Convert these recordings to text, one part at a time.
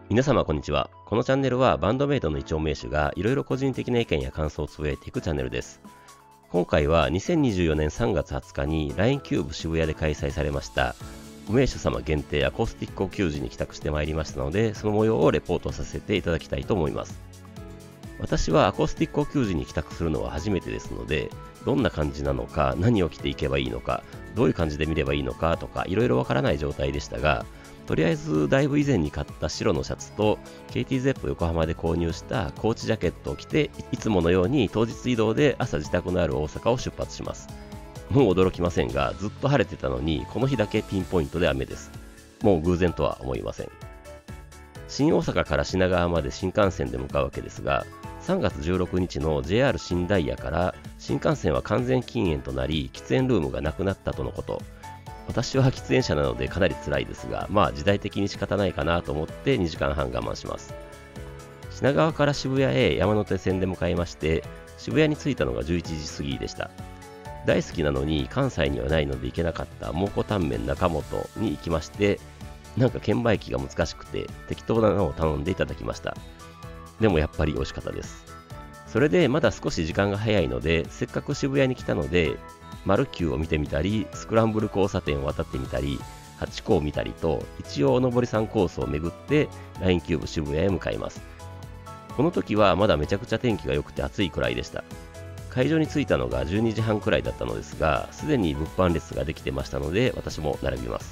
皆様こんにちは。このチャンネルはバンドメイトの一丁名手がいろいろ個人的な意見や感想をつぶやいていくチャンネルです。今回は2024年3月20日に LINE キューブ渋谷で開催されましたお名手様限定アコースティックお給仕に帰宅してまいりましたので、その模様をレポートさせていただきたいと思います。私はアコースティックお給仕に帰宅するのは初めてですので、どんな感じなのか、何を着ていけばいいのか、どういう感じで見ればいいのかとかいろいろわからない状態でしたが、とりあえずだいぶ以前に買った白のシャツと KTZEP 横浜で購入したコーチジャケットを着て、いつものように当日移動で朝自宅のある大阪を出発します。もう驚きませんが、ずっと晴れてたのにこの日だけピンポイントで雨です。もう偶然とは思いません。新大阪から品川まで新幹線で向かうわけですが、3月16日の JR 新ダイヤから新幹線は完全禁煙となり、喫煙ルームがなくなったとのこと。私は喫煙者なのでかなり辛いですが、時代的に仕方ないかなと思って2時間半我慢します。品川から渋谷へ山手線で向かいまして、渋谷に着いたのが11時過ぎでした。大好きなのに関西にはないので行けなかった蒙古タンメン中本に行きまして、なんか券売機が難しくて適当なのを頼んでいただきました。でもやっぱり美味しかったです。それでまだ少し時間が早いので、せっかく渋谷に来たのでマルキューを見てみたり、スクランブル交差点を渡ってみたり、ハチ公を見たりと、一応おのぼりさんコースを巡って LINE キューブ渋谷へ向かいます。この時はまだめちゃくちゃ天気が良くて暑いくらいでした。会場に着いたのが12時半くらいだったのですが、すでに物販列ができてましたので私も並びます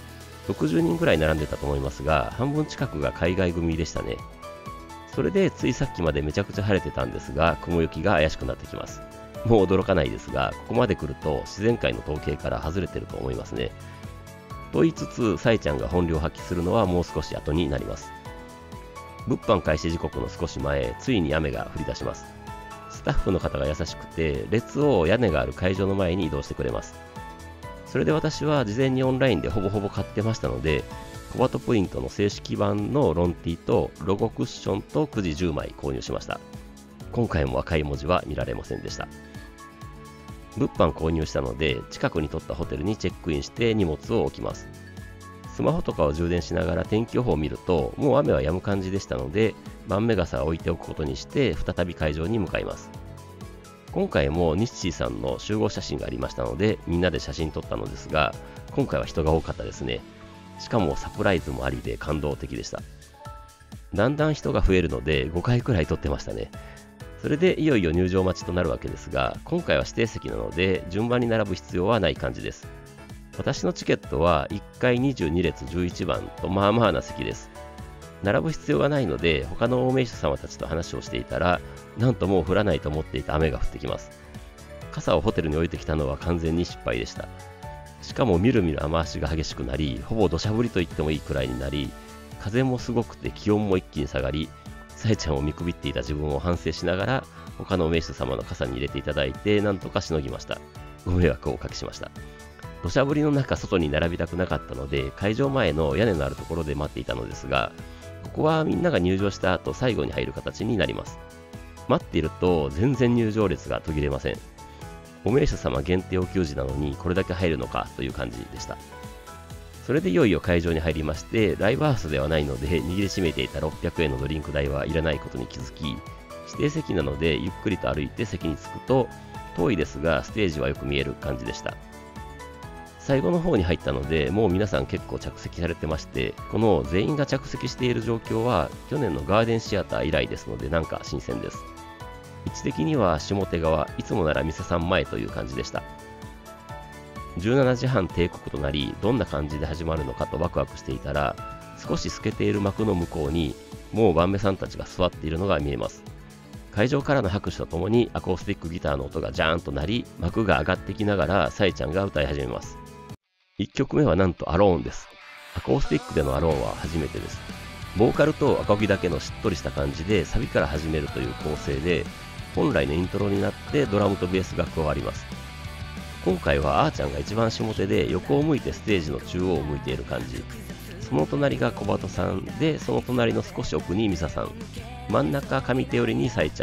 。60人くらい並んでたと思いますが、半分近くが海外組でしたね。それでついさっきまでめちゃくちゃ晴れてたんですが、雲行きが怪しくなってきます。もう驚かないですが、ここまで来ると自然界の統計から外れてると思いますね。と言いつつ、サイちゃんが本領発揮するのはもう少し後になります。物販開始時刻の少し前、ついに雨が降り出します。スタッフの方が優しくて、列を屋根がある会場の前に移動してくれます。それで私は事前にオンラインでほぼほぼ買ってましたので、コバトプリントの正式版のロンティとロゴクッションとくじ10枚購入しました。今回も赤い文字は見られませんでした。物販購入したので、近くに取ったホテルにチェックインして荷物を置きます。スマホとかを充電しながら天気予報を見ると、もう雨は止む感じでしたので、晩目傘を置いておくことにして再び会場に向かいます。今回もニッチーさんの集合写真がありましたので、みんなで写真撮ったのですが、今回は人が多かったですね。しかもサプライズもありで感動的でした。だんだん人が増えるので5回くらい撮ってましたね。それでいよいよ入場待ちとなるわけですが、今回は指定席なので順番に並ぶ必要はない感じです。私のチケットは1階22列11番とまあまあな席です。並ぶ必要がないので、他のお名手様たちと話をしていたら、なんともう降らないと思っていた雨が降ってきます。傘をホテルに置いてきたのは完全に失敗でした。しかもみるみる雨足が激しくなり、ほぼ土砂降りと言ってもいいくらいになり、風もすごくて気温も一気に下がり、さえちゃんを見くびっていた自分を反省しながら、他の名手様の傘に入れていただいて、なんとかしのぎました。ご迷惑をおかけしました。土砂降りの中、外に並びたくなかったので、会場前の屋根のあるところで待っていたのですが、ここはみんなが入場した後、最後に入る形になります。待っていると、全然入場列が途切れません。お名手様限定お給仕なのに、これだけ入るのかという感じでした。それでいよいよ会場に入りまして、ライブハウスではないので握りしめていた600円のドリンク代はいらないことに気づき、指定席なのでゆっくりと歩いて席に着くと、遠いですがステージはよく見える感じでした。最後の方に入ったので、もう皆さん結構着席されてまして、この全員が着席している状況は去年のガーデンシアター以来ですので、なんか新鮮です。位置的には下手側、いつもなら店さん前という感じでした。17時半定刻となり、どんな感じで始まるのかとワクワクしていたら、少し透けている幕の向こうにもう晩目さんたちが座っているのが見えます。会場からの拍手とともにアコースティックギターの音がジャーンと鳴り、幕が上がってきながらサイちゃんが歌い始めます。1曲目はなんとアローンです。アコースティックでのアローンは初めてです。ボーカルとアコギだけのしっとりした感じでサビから始めるという構成で、本来のイントロになってドラムとベースが加わります。今回はあーちゃんが一番下手で、横を向いてステージの中央を向いている感じ。その隣が小鳩さんで、その隣の少し奥にミサさん、真ん中上手寄りにサイちゃん、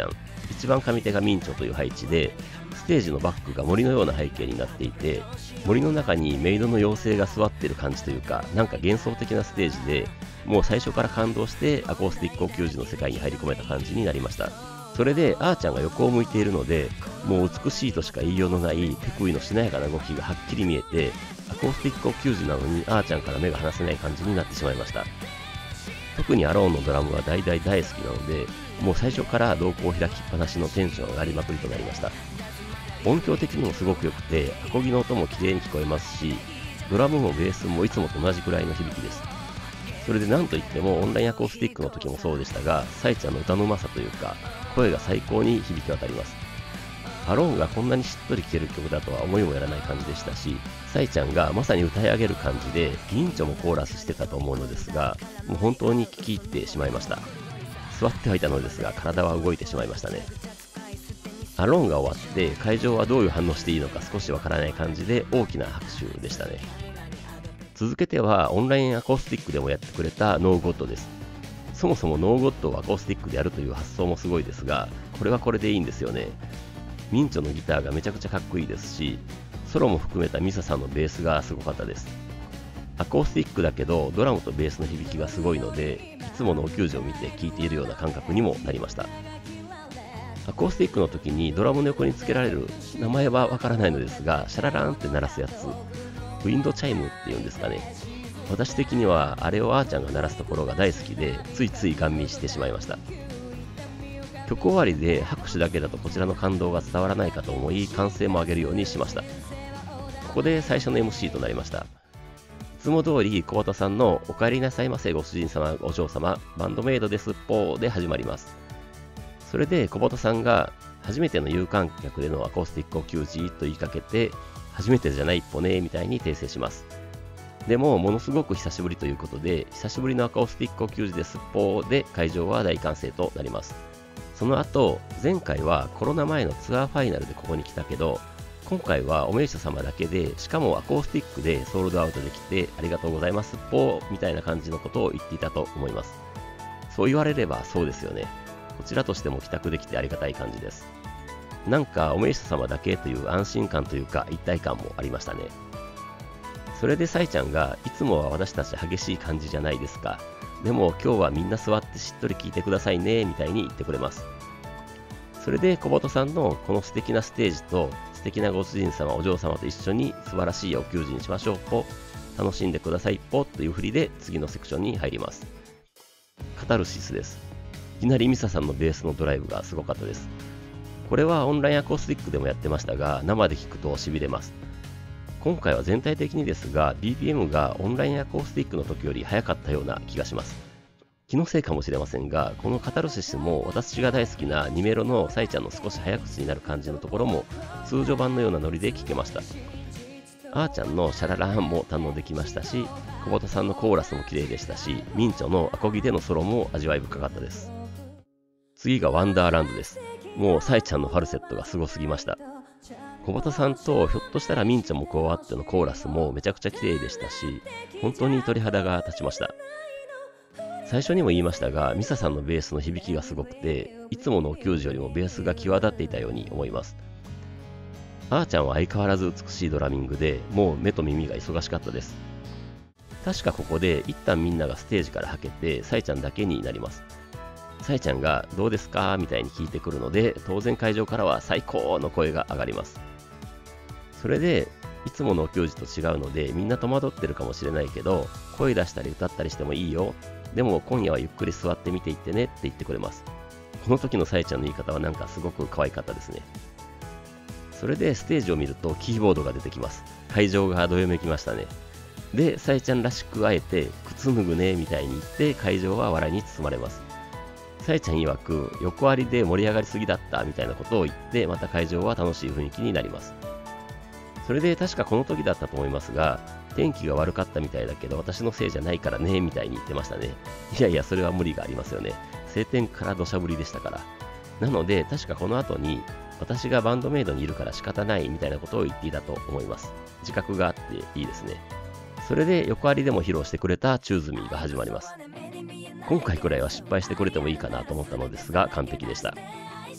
一番上手が明朝という配置で、ステージのバックが森のような背景になっていて、森の中にメイドの妖精が座ってる感じというか、なんか幻想的なステージで、もう最初から感動してアコースティックお給仕の世界に入り込めた感じになりました。それであーちゃんが横を向いているので、もう美しいとしか言いようのない手首のしなやかな動きがはっきり見えて、アコースティックお給仕なのにあーちゃんから目が離せない感じになってしまいました。特にアローンのドラムは大好きなので、もう最初から瞳孔を開きっぱなしのテンション上がりまくりとなりました。音響的にもすごく良くて、アコギの音も綺麗に聞こえますし、ドラムもベースもいつもと同じくらいの響きです。それでなんといってもオンラインアコースティックの時もそうでしたが、サイちゃんの歌のうまさというか、声が最高に響き渡ります。アローンがこんなにしっとり聴ける曲だとは思いもやらない感じでしたし、サイちゃんがまさに歌い上げる感じで、明朝もコーラスしてたと思うのですが、もう本当に聴き入ってしまいました。座ってはいたのですが、体は動いてしまいましたね。アローンが終わって、会場はどういう反応していいのか少しわからない感じで大きな拍手でしたね。続けては、オンラインアコースティックでもやってくれたノーゴッドです。そもそもノーゴッドをアコースティックでやるという発想もすごいですが、これはこれでいいんですよね。明朝のギターがめちゃくちゃかっこいいですし、ソロも含めたミサさんのベースがすごかったです。アコースティックだけどドラムとベースの響きがすごいので、いつものお給仕を見て聴いているような感覚にもなりました。アコースティックの時にドラムの横につけられる、名前はわからないのですが、シャララーンって鳴らすやつ、ウィンドチャイムっていうんですかね。私的にはあれをあーちゃんが鳴らすところが大好きで、ついついガン見してしまいました。曲終わりで拍手だけだとこちらの感動が伝わらないかと思い、歓声も上げるようにしました。ここで最初の MC となりました。いつも通り小畑さんのお帰りなさいませご主人様お嬢様バンドメイドですっぽーで始まります。それで小畑さんが初めての有観客でのアコースティックお給仕と言いかけて、初めてじゃないっぽねみたいに訂正します。でもものすごく久しぶりということで、久しぶりのアコースティックお給仕ですっぽーで会場は大歓声となります。その後、前回はコロナ前のツアーファイナルでここに来たけど、今回はお名所様だけで、しかもアコースティックでソールドアウトできてありがとうございますっぽーみたいな感じのことを言っていたと思います。そう言われればそうですよね。こちらとしても帰宅できてありがたい感じです。なんかお名所様だけという安心感というか一体感もありましたね。それでサイちゃんが、いつもは私たち激しい感じじゃないですか。でも今日はみんな座ってしっとり聞いてくださいねみたいに言ってくれます。それで小畑さんのこの素敵なステージと素敵なご主人様お嬢様と一緒に素晴らしいお給仕にしましょうぽ、楽しんでくださいぽという振りで次のセクションに入ります。カタルシスです。いきなりミサさんのベースのドライブがすごかったです。これはオンラインアコースティックでもやってましたが、生で聴くと痺れます。今回は全体的にですが BPM がオンラインアコースティックの時より速かったような気がします。気のせいかもしれませんが、このカタルシスも私が大好きな2メロのサイちゃんの少し早口になる感じのところも通常版のようなノリで聴けました。あーちゃんのシャララーンも堪能できましたし、小畑さんのコーラスも綺麗でしたし、明朝のアコギでのソロも味わい深かったです。次がワンダーランドです。もうサイちゃんのファルセットがすごすぎました。小畑さんとひょっとしたら明朝も加わってのコーラスもめちゃくちゃ綺麗でしたし、本当に鳥肌が立ちました。最初にも言いましたが、ミサさんのベースの響きがすごくて、いつものお給仕よりもベースが際立っていたように思います。あーちゃんは相変わらず美しいドラミングで、もう目と耳が忙しかったです。確かここで一旦みんながステージからはけて、サイちゃんだけになります。サイちゃんがどうですかみたいに聞いてくるので、当然会場からは最高の声が上がります。それでいつものお給仕と違うので、みんな戸惑ってるかもしれないけど、声出したり歌ったりしてもいいよ、でも今夜はゆっくり座って見ていってねって言ってくれます。この時のサイちゃんの言い方はなんかすごく可愛かったですね。それでステージを見るとキーボードが出てきます。会場がどよめきましたね。でサイちゃんらしくあえて靴脱ぐねみたいに言って会場は笑いに包まれます。サイちゃん曰く横ありで盛り上がりすぎだったみたいなことを言って、また会場は楽しい雰囲気になります。それで確かこの時だったと思いますが、天気が悪かったみたいだけど私のせいじゃないからねみたいに言ってましたね。いやいや、それは無理がありますよね。晴天から土砂降りでしたから。なので確かこの後に私がバンドメイドにいるから仕方ないみたいなことを言っていたと思います。自覚があっていいですね。それで横ありでも披露してくれたチューズミーが始まります。今回くらいは失敗してくれてもいいかなと思ったのですが完璧でした。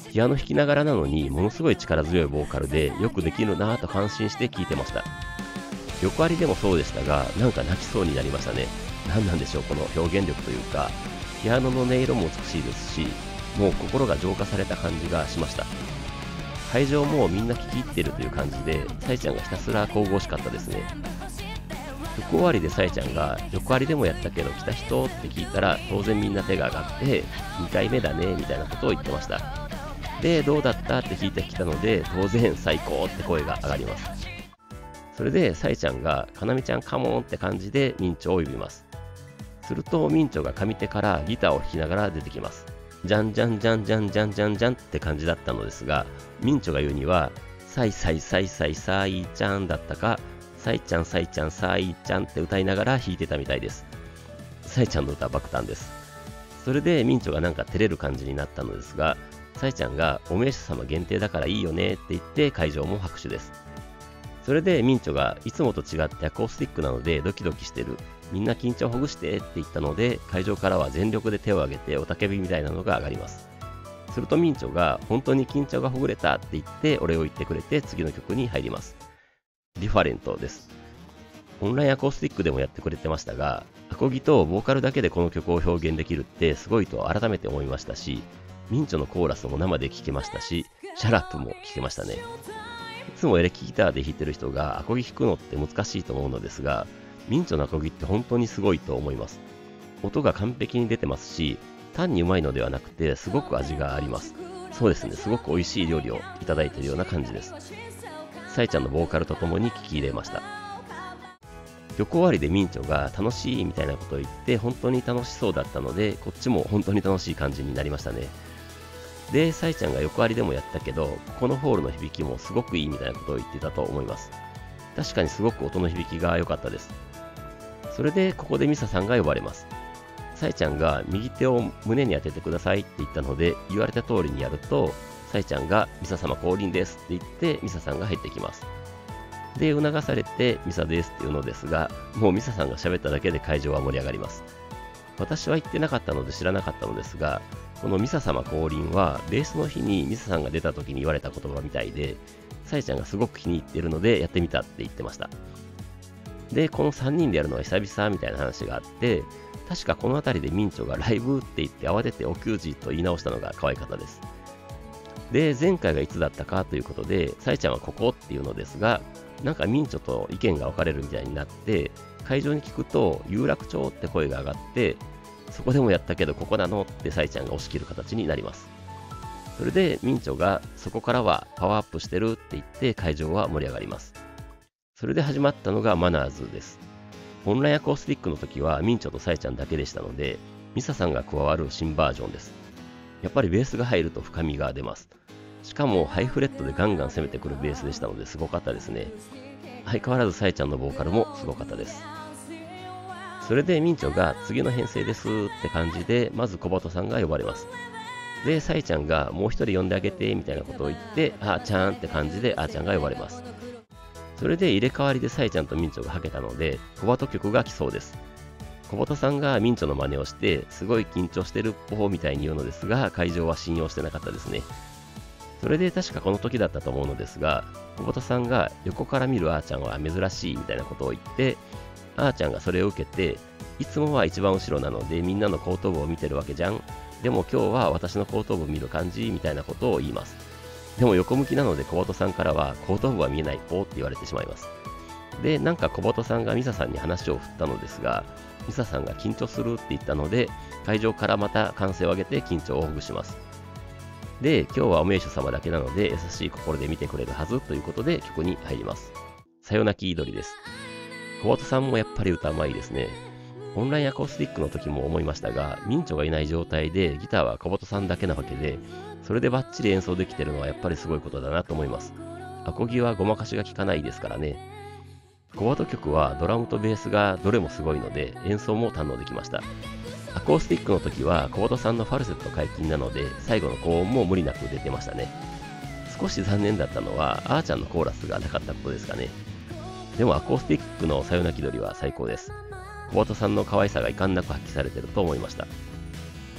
ピアノ弾きながらなのにものすごい力強いボーカルでよくできるなぁと感心して聴いてました。横ありでもそうでしたが、なんか泣きそうになりましたね。何なんでしょう、この表現力というか、ピアノの音色も美しいですし、もう心が浄化された感じがしました。会場もみんな聴き入っているという感じで、さいちゃんがひたすら神々しかったですね。曲終わりでさいちゃんが横ありでもやったけど来た人って聞いたら、当然みんな手が上がって2回目だねみたいなことを言ってました。で、どうだったって聞いてきたので、当然最高って声が上がります。それでさいちゃんがかなみちゃんカモンって感じでミンチョを呼びます。するとミンチョが上手からギターを弾きながら出てきます。じゃんじゃんじゃんじゃんじゃんじゃんじゃんって感じだったのですが、ミンチョが言うにはさいさいさいさいさいちゃんだったか、さいちゃんさいちゃんさいちゃんって歌いながら弾いてたみたいです。さいちゃんの歌は爆誕です。それでミンチョがなんか照れる感じになったのですが、さいちゃんがお名所様限定だからいいよねって言って会場も拍手です。それでミンチョがいつもと違ってアコースティックなのでドキドキしてる、みんな緊張ほぐしてって言ったので、会場からは全力で手を挙げて雄たけびみたいなのが上がります。するとミンチョが本当に緊張がほぐれたって言ってお礼を言ってくれて次の曲に入ります。ディファレントです。オンラインアコースティックでもやってくれてましたが、アコギとボーカルだけでこの曲を表現できるってすごいと改めて思いましたし、ミンチョのコーラスも生で聴けましたし、シャラップも聴けましたね。いつもエレキギターで弾いてる人がアコギ弾くのって難しいと思うのですが、ミンチョのアコギって本当にすごいと思います。音が完璧に出てますし、単にうまいのではなくてすごく味があります。そうですね、すごく美味しい料理をいただいているような感じです。さいちゃんのボーカルとともに聴き入れました。曲終わりでミンチョが楽しいみたいなことを言って本当に楽しそうだったので、こっちも本当に楽しい感じになりましたね。で、さいちゃんが横ありでもやったけど、ここのホールの響きもすごくいいみたいなことを言ってたと思います。確かにすごく音の響きが良かったです。それでここでミサさんが呼ばれます。さいちゃんが右手を胸に当ててくださいって言ったので、言われた通りにやると、さいちゃんがミサ様降臨ですって言ってミサさんが入ってきます。で、促されてミサですって言うのですが、もうミサさんが喋っただけで会場は盛り上がります。私は言ってなかったので知らなかったのですが、このミサ様降臨はベースの日にミサさんが出た時に言われた言葉みたいで、さいちゃんがすごく気に入っているのでやってみたって言ってました。で、この3人でやるのは久々みたいな話があって、確かこの辺りでミンチョがライブって言って慌ててお給仕と言い直したのが可愛かったです。で、前回がいつだったかということで、さいちゃんはここっていうのですが、なんかミンチョと意見が分かれるみたいになって、会場に聞くと有楽町って声が上がって、そこでもやったけどここなのってさいちゃんが押し切る形になります。それでミンチョがそこからはパワーアップしてるって言って会場は盛り上がります。それで始まったのがマナーズです。オンラインアコースティックの時はミンチョとさいちゃんだけでしたので、ミサさんが加わる新バージョンです。やっぱりベースが入ると深みが出ます。しかもハイフレットでガンガン攻めてくるベースでしたのですごかったですね。相変わらずさいちゃんのボーカルもすごかったです。それでミンチョが次の編成ですって感じで、まず小鳩さんが呼ばれます。で、さいちゃんがもう一人呼んであげてみたいなことを言って、あーちゃんって感じであーちゃんが呼ばれます。それで入れ替わりでさいちゃんとミンチョがはけたので、小鳩曲が来そうです。小鳩さんがミンチョの真似をして、すごい緊張してるっぽみたいに言うのですが、会場は信用してなかったですね。それで確かこの時だったと思うのですが、小鳩さんが横から見るあーちゃんは珍しいみたいなことを言って、あーちゃんがそれを受けて、いつもは一番後ろなのでみんなの後頭部を見てるわけじゃん。でも今日は私の後頭部見る感じみたいなことを言います。でも横向きなので小鳩さんからは後頭部は見えないポーって言われてしまいます。で、なんか小鳩さんがミサさんに話を振ったのですが、ミサさんが緊張するって言ったので、会場からまた歓声を上げて緊張をほぐします。で、今日はお名所様だけなので優しい心で見てくれるはずということで曲に入ります。さよなき祈りです。小鳩さんもやっぱり歌うまいですね。オンラインアコースティックの時も思いましたが、ミンチョがいない状態でギターは小鳩さんだけなわけで、それでバッチリ演奏できてるのはやっぱりすごいことだなと思います。アコギはごまかしが効かないですからね。小鳩曲はドラムとベースがどれもすごいので演奏も堪能できました。アコースティックの時は小鳩さんのファルセット解禁なので最後の高音も無理なく出てましたね。少し残念だったのはあーちゃんのコーラスがなかったことですかね。でもアコースティックのさよなきどりは最高です。小鳩さんの可愛さがいかんなく発揮されていると思いました。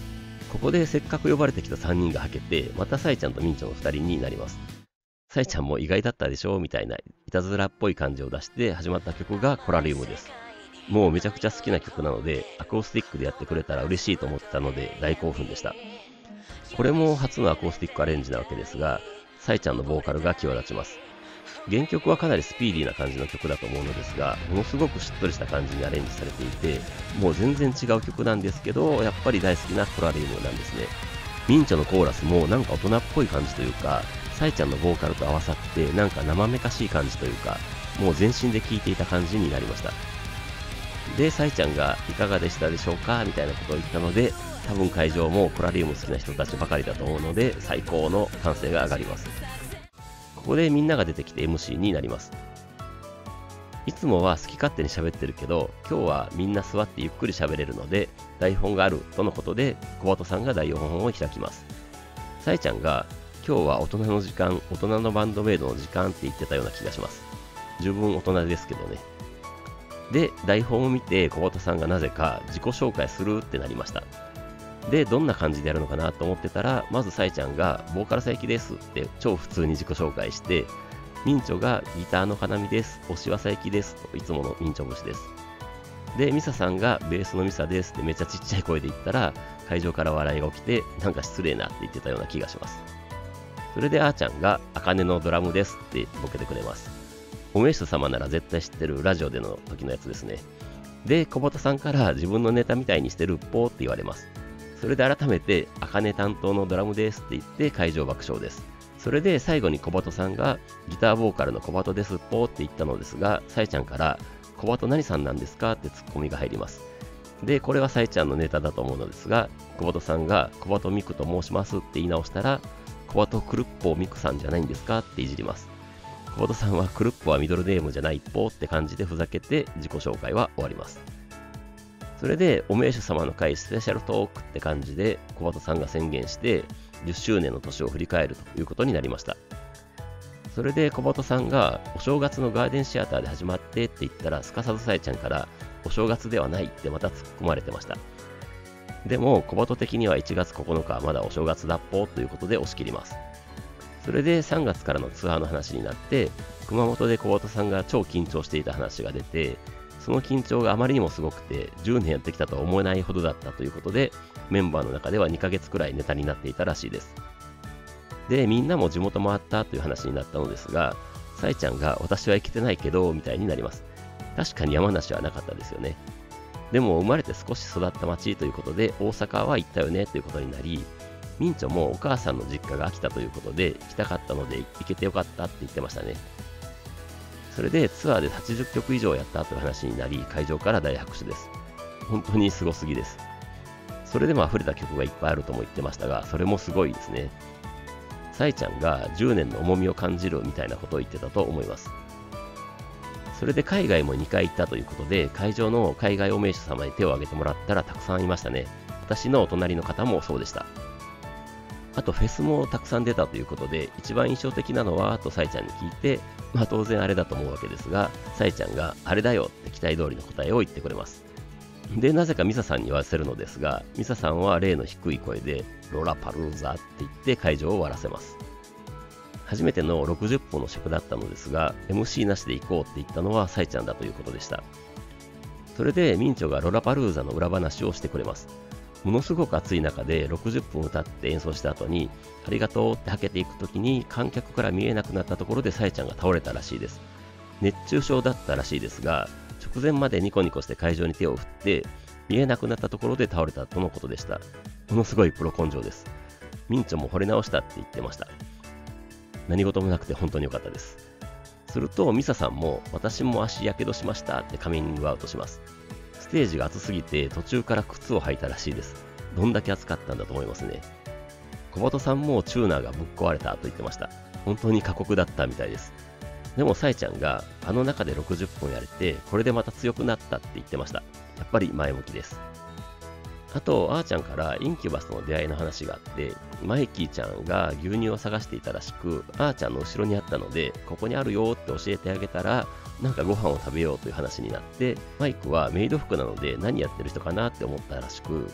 ここでせっかく呼ばれてきた3人がはけて、またサイちゃんとミンチョの2人になります。サイちゃんも意外だったでしょみたいないたずらっぽい感じを出して始まった曲がコラリウムです。もうめちゃくちゃ好きな曲なので、アコースティックでやってくれたら嬉しいと思ってたので大興奮でした。これも初のアコースティックアレンジなわけですが、サイちゃんのボーカルが際立ちます。原曲はかなりスピーディーな感じの曲だと思うのですが、ものすごくしっとりした感じにアレンジされていて、もう全然違う曲なんですけど、やっぱり大好きなコラリウムなんですね。ミンチョのコーラスもなんか大人っぽい感じというか、サイちゃんのボーカルと合わさってなんか生めかしい感じというか、もう全身で聴いていた感じになりました。で、サイちゃんがいかがでしたでしょうかみたいなことを言ったので、多分会場もコラリウム好きな人たちばかりだと思うので、最高の歓声が上がります。ここでみんなが出てきて MC になります。いつもは好き勝手に喋ってるけど、今日はみんな座ってゆっくり喋れるので、台本があるとのことで、小鳩さんが台本を開きます。サイちゃんが、今日は大人の時間、大人のバンドメイドの時間って言ってたような気がします。十分大人ですけどね。で、台本を見て小鳩さんがなぜか自己紹介するってなりました。で、どんな感じでやるのかなと思ってたら、まずサイちゃんが、ボーカル佐伯ですって超普通に自己紹介して、ミンチョがギターの金見です、推しは佐伯ですといつものミンチョ節です。で、ミサさんがベースのミサですってめっちゃちっちゃい声で言ったら、会場から笑いが起きて、なんか失礼なって言ってたような気がします。それであーちゃんが、茜のドラムですってボケてくれます。おめしと様なら絶対知ってるラジオでの時のやつですね。で、小鳩さんから自分のネタみたいにしてるっぽーって言われます。それで改めて、茜担当のドラムですって言って会場爆笑です。それで最後に小鳩さんが、ギターボーカルの小鳩ですっぽーって言ったのですが、サイちゃんから、小鳩何さんなんですかってツッコミが入ります。で、これはサイちゃんのネタだと思うのですが、小鳩さんが、小鳩ミクと申しますって言い直したら、小鳩クルッポミクさんじゃないんですかっていじります。小鳩さんはクルッポはミドルネームじゃないっぽって感じでふざけて自己紹介は終わります。それで、お名手様の会スペシャルトークって感じで、小鳩さんが宣言して、10周年の年を振り返るということになりました。それで小鳩さんが、お正月のガーデンシアターで始まってって言ったら、すかさずさえちゃんから、お正月ではないってまた突っ込まれてました。でも、小鳩的には1月9日はまだお正月だっぽということで押し切ります。それで3月からのツアーの話になって、熊本で小鳩さんが超緊張していた話が出て、その緊張があまりにもすごくて、10年やってきたとは思えないほどだったということで、メンバーの中では2ヶ月くらいネタになっていたらしいです。で、みんなも地元回ったという話になったのですが、サイちゃんが私は生きてないけど、みたいになります。確かに山梨はなかったですよね。でも生まれて少し育った町ということで、大阪は行ったよねということになり、ミンチョもお母さんの実家が秋田ということで、来たかったので行けてよかったって言ってましたね。それでツアーで80曲以上やったという話になり、会場から大拍手です。本当にすごすぎです。それでも溢れた曲がいっぱいあるとも言ってましたが、それもすごいですね。サイちゃんが10年の重みを感じるみたいなことを言ってたと思います。それで海外も2回行ったということで、会場の海外お名手様に手を挙げてもらったらたくさんいましたね。私のお隣の方もそうでした。あとフェスもたくさん出たということで、一番印象的なのはとサイちゃんに聞いて、まあ当然あれだと思うわけですが、サイちゃんがあれだよって期待通りの答えを言ってくれます。で、なぜかミサさんに言わせるのですが、ミサさんは例の低い声で、ロラパルーザって言って会場を終わらせます。初めての60分の尺だったのですが、MC なしで行こうって言ったのはサイちゃんだということでした。それでミンチョがロラパルーザの裏話をしてくれます。ものすごく暑い中で60分歌って演奏した後に、ありがとうってはけていくときに観客から見えなくなったところでサイちゃんが倒れたらしいです。熱中症だったらしいですが、直前までニコニコして会場に手を振って、見えなくなったところで倒れたとのことでした。ものすごいプロ根性です。ミンチョも惚れ直したって言ってました。何事もなくて本当に良かったです。するとミサさんも、私も足やけどしましたってカミングアウトします。ステージが暑すぎて途中から靴を履いたらしいです。どんだけ暑かったんだと思いますね。小鳩さんもチューナーがぶっ壊れたと言ってました。本当に過酷だったみたいです。でもサイちゃんがあの中で60分やれて、これでまた強くなったって言ってました。やっぱり前向きです。あと、あーちゃんからインキュバスとの出会いの話があって、マイキーちゃんが牛乳を探していたらしく、あーちゃんの後ろにあったので、ここにあるよって教えてあげたら、なんかご飯を食べようという話になって、マイクはメイド服なので何やってる人かなって思ったらしく、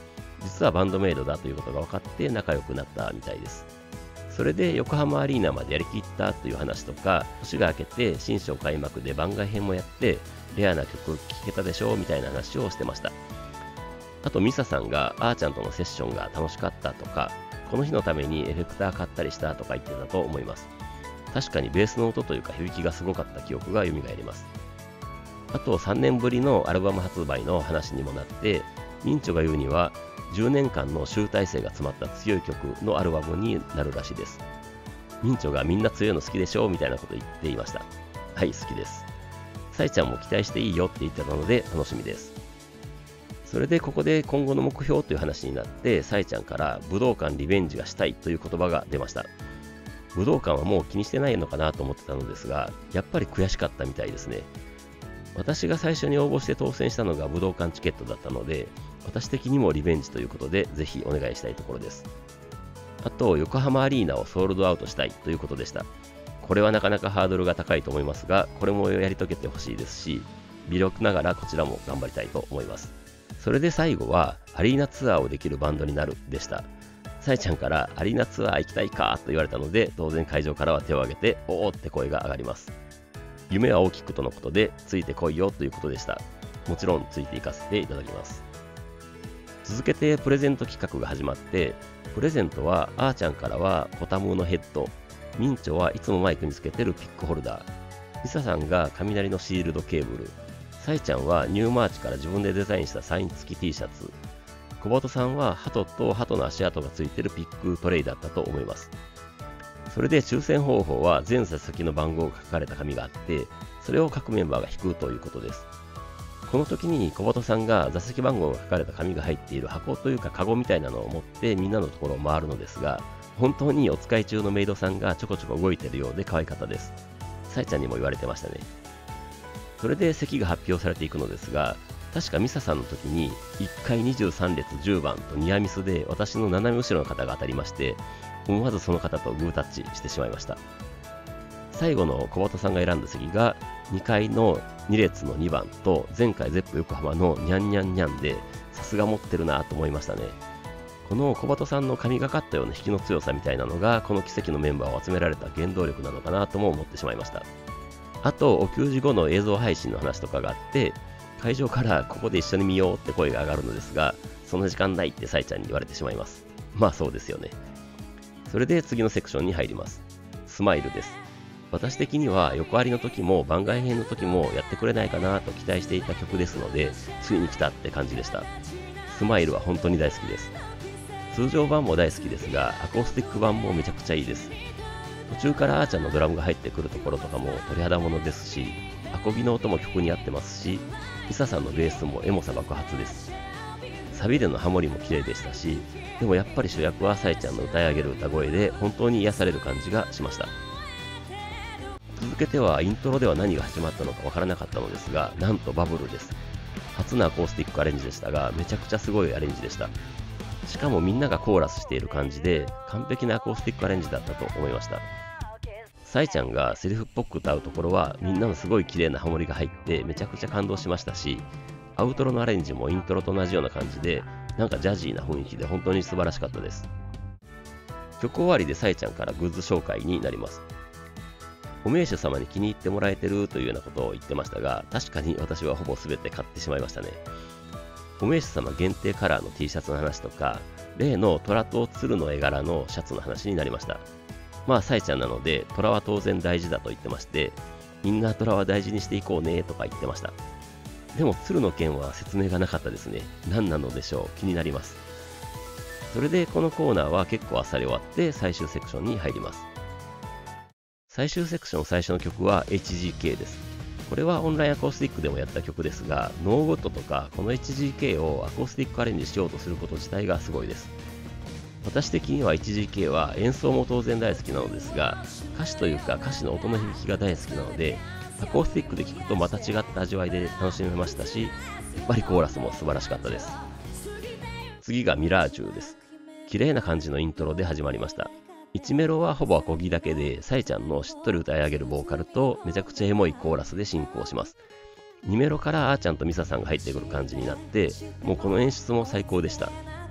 実はバンドメイドだということが分かって仲良くなったみたいです。それで横浜アリーナまでやりきったという話とか、年が明けて新章開幕で番外編もやってレアな曲聴けたでしょみたいな話をしてました。あとミサさんがあーちゃんとのセッションが楽しかったとか、この日のためにエフェクター買ったりしたとか言ってたと思います。確かにベースの音というか響きがすごかった記憶が蘇ります。あと3年ぶりのアルバム発売の話にもなって、ミンチョが言うには10年間の集大成が詰まった強い曲のアルバムになるらしいです。ミンチョがみんな強いの好きでしょみたいなこと言っていました。はい、好きです。サイちゃんも期待していいよって言ってたので楽しみです。それでここで今後の目標という話になって、サイちゃんから武道館リベンジがしたいという言葉が出ました。武道館はもう気にしてないのかなと思ってたのですが、やっぱり悔しかったみたいですね。私が最初に応募して当選したのが武道館チケットだったので、私的にもリベンジということでぜひお願いしたいところです。あと横浜アリーナをソールドアウトしたいということでした。これはなかなかハードルが高いと思いますが、これもやり遂げてほしいですし、微力ながらこちらも頑張りたいと思います。それで最後はアリーナツアーをできるバンドになるでした。サイちゃんからアリーナツアー行きたいかと言われたので、当然会場からは手を挙げておーって声が上がります。夢は大きくとのことで、ついてこいよということでした。もちろんついていかせていただきます。続けてプレゼント企画が始まって、プレゼントはあーちゃんからはポタムーのヘッド、ミンチョはいつもマイクにつけてるピックホルダー、ミサさんが雷のシールドケーブル、サイちゃんはニューマーチから自分でデザインしたサイン付き T シャツ、小鳩さんは鳩と鳩の足跡がついてるピックトレイだったと思います。それで抽選方法は全座席の番号が書かれた紙があって、それを各メンバーが引くということです。この時に小鳩さんが座席番号が書かれた紙が入っている箱というかカゴみたいなのを持ってみんなのところを回るのですが、本当にお使い中のメイドさんがちょこちょこ動いているようで可愛かったです。サイちゃんにも言われてましたね。それで席が発表されていくのですが、確かミサさんの時に1階23列10番とニアミスで私の斜め後ろの方が当たりまして、思わずその方とグータッチしてしまいました。最後の小鳩さんが選んだ席が2階の2列の2番と前回ゼップ横浜のニャンニャンニャンで、さすが持ってるなと思いましたね。この小鳩さんの神がかったような引きの強さみたいなのがこの奇跡のメンバーを集められた原動力なのかなとも思ってしまいました。あとお給仕後の映像配信の話とかがあって、会場からここで一緒に見ようって声が上がるのですが、その時間ないってサイちゃんに言われてしまいます。まあそうですよね。それで次のセクションに入ります。スマイルです。私的には横ありの時も番外編の時もやってくれないかなと期待していた曲ですので、ついに来たって感じでした。スマイルは本当に大好きです。通常版も大好きですが、アコースティック版もめちゃくちゃいいです。途中からあーちゃんのドラムが入ってくるところとかも鳥肌ものですし、アコギの音も曲に合ってますし、ミサさんのベースもエモさ爆発です。サビでのハモリも綺麗でしたし、でもやっぱり主役はサイちゃんの歌い上げる歌声で本当に癒される感じがしました。続けてはイントロでは何が始まったのかわからなかったのですが、なんとバブルです。初のアコースティックアレンジでしたが、めちゃくちゃすごいアレンジでした。しかもみんながコーラスしている感じで完璧なアコースティックアレンジだったと思いました。サイちゃんがセリフっぽく歌うところはみんなのすごい綺麗なハモリが入ってめちゃくちゃ感動しましたし、アウトロのアレンジもイントロと同じような感じで、なんかジャジーな雰囲気で本当に素晴らしかったです。曲終わりでサイちゃんからグッズ紹介になります。お名手様に気に入ってもらえてるというようなことを言ってましたが、確かに私はほぼ全て買ってしまいましたね。お名手様限定カラーの T シャツの話とか、例の虎と鶴の絵柄のシャツの話になりました。まあサイちゃんなので虎は当然大事だと言ってまして、みんな虎は大事にしていこうねとか言ってました。でも鶴の件は説明がなかったですね。何なのでしょう、気になります。それでこのコーナーは結構あっさり終わって最終セクションに入ります。最終セクション最初の曲は HGK です。これはオンラインアコースティックでもやった曲ですが、ノーゴットとかこの HGK をアコースティックアレンジしようとすること自体がすごいです。私的には HGK は演奏も当然大好きなのですが、歌詞というか歌詞の音の響きが大好きなので、アコースティックで聴くとまた違った味わいで楽しめましたし、やっぱりコーラスも素晴らしかったです。次がミラージュです。綺麗な感じのイントロで始まりました。1メロはほぼアコギだけで、サイちゃんのしっとり歌い上げるボーカルとめちゃくちゃエモいコーラスで進行します。2メロからあーちゃんとミサさんが入ってくる感じになって、もうこの演出も最高でした。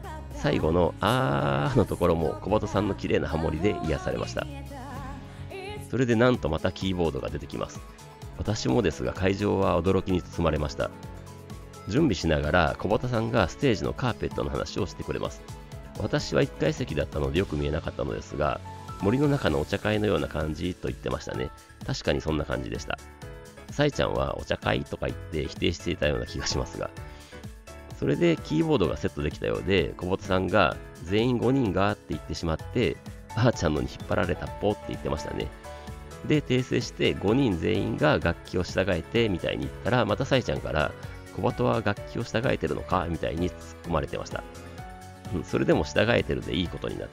最後のあーのところも小鳩さんの綺麗なハモリで癒されました。それでなんとまたキーボードが出てきます。私もですが会場は驚きに包まれました。準備しながら小畑さんがステージのカーペットの話をしてくれます。私は1階席だったのでよく見えなかったのですが、森の中のお茶会のような感じと言ってましたね。確かにそんな感じでした。さいちゃんはお茶会とか言って否定していたような気がしますが、それでキーボードがセットできたようで、小畑さんが全員5人がって言ってしまって、ばあちゃんのに引っ張られたっぽって言ってましたね。で、訂正して5人全員が楽器を従えてみたいに言ったら、またさいちゃんから小鳩は楽器を従えてるのかみたいに突っ込まれてました。それでも従えてるでいいことになって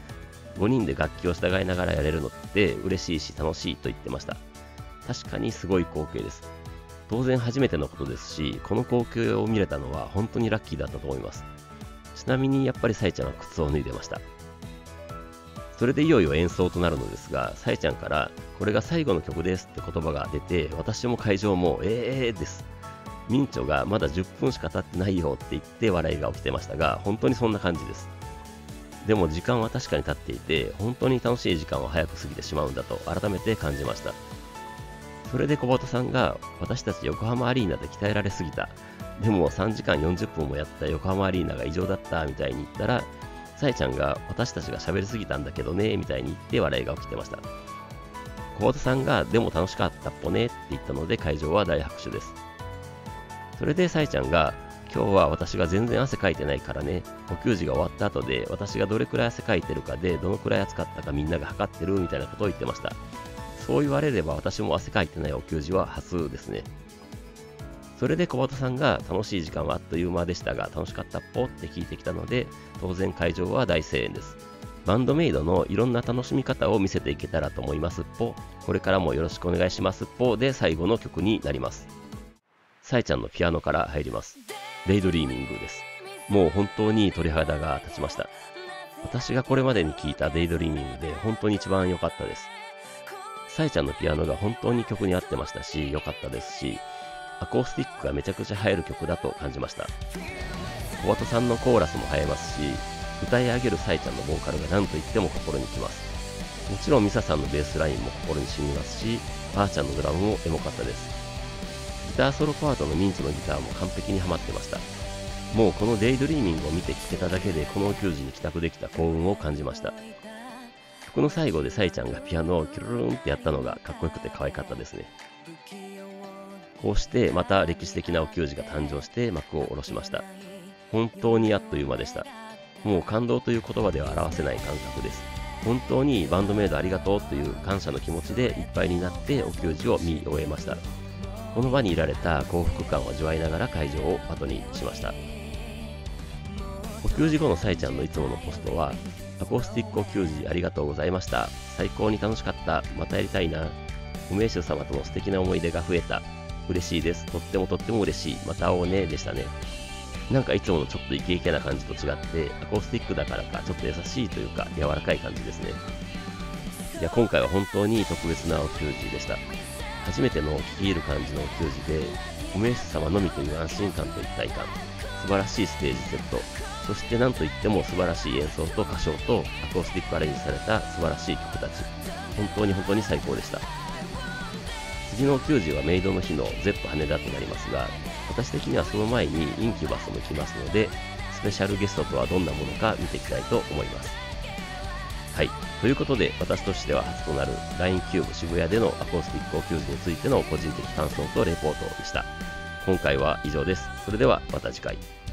、5人で楽器を従いながらやれるのって嬉しいし楽しいと言ってました。確かにすごい光景です。当然初めてのことですし、この光景を見れたのは本当にラッキーだったと思います。ちなみにやっぱりさいちゃんは靴を脱いでました。それでいよいよ演奏となるのですが、さいちゃんからこれが最後の曲ですって言葉が出て、私も会場もです。ミンチョがまだ10分しか経ってないよって言って笑いが起きてましたが、本当にそんな感じです。でも時間は確かに経っていて、本当に楽しい時間は早く過ぎてしまうんだと改めて感じました。それで小鳩さんが、私たち横浜アリーナで鍛えられすぎた。でも3時間40分もやった横浜アリーナが異常だったみたいに言ったら、さえちゃんが私たちが喋りすぎたんだけどねみたいに言って笑いが起きてました。小鳩さんがでも楽しかったっぽねって言ったので会場は大拍手です。それでさえちゃんが、今日は私が全然汗かいてないからね、お給仕が終わった後で私がどれくらい汗かいてるかでどのくらい暑かったかみんなが測ってるみたいなことを言ってました。そう言われれば私も汗かいてないお給仕は初ですね。それで小鳩さんが楽しい時間はあっという間でしたが楽しかったっぽって聞いてきたので、当然会場は大声援です。バンドメイドのいろんな楽しみ方を見せていけたらと思いますっぽ。これからもよろしくお願いしますっぽで最後の曲になります。さえちゃんのピアノから入ります。デイドリーミングです。もう本当に鳥肌が立ちました。私がこれまでに聴いたデイドリーミングで本当に一番良かったです。さえちゃんのピアノが本当に曲に合ってましたし、良かったですし、アコースティックがめちゃくちゃ映える曲だと感じました。小鳩さんのコーラスも映えますし、歌い上げるさえちゃんのボーカルが何と言っても心にきます。もちろんミサさんのベースラインも心に染みますし、ばあちゃんのドラムもエモかったです。ギターソロパートのミンチのギターも完璧にはまってました。もうこのデイドリーミングを見て聴けただけでこのお給仕に帰宅できた幸運を感じました。曲の最後でさえちゃんがピアノをキュルルンってやったのがかっこよくて可愛かったですね。こうしてまた歴史的なお給仕が誕生して幕を下ろしました。本当にあっという間でした。もう感動という言葉では表せない感覚です。本当にバンドメイドありがとうという感謝の気持ちでいっぱいになってお給仕を見終えました。この場にいられた幸福感を味わいながら会場を後にしました。お給仕後のさえちゃんのいつものポストは、アコースティックお給仕ありがとうございました。最高に楽しかった。またやりたいな。お名手様との素敵な思い出が増えた。嬉しいです。とってもとっても嬉しい。また会おうね。でしたね。なんかいつものちょっとイケイケな感じと違って、アコースティックだからかちょっと優しいというか柔らかい感じですね。いや、今回は本当に特別なお給仕でした。初めての聴き入る感じのお給仕で、お名手様のみという安心感と一体感、素晴らしいステージセット、そして何といっても素晴らしい演奏と歌唱とアコースティックアレンジされた素晴らしい曲たち、本当に最高でした。次のお給仕はメイドの日の ZEP 羽田となりますが、私的にはその前にインキュバスも来ますので、スペシャルゲストとはどんなものか見ていきたいと思います。はい。ということで、私としては初となる LINE キューブ渋谷でのアコースティックお給仕についての個人的感想とレポートでした。今回は以上です。それではまた次回。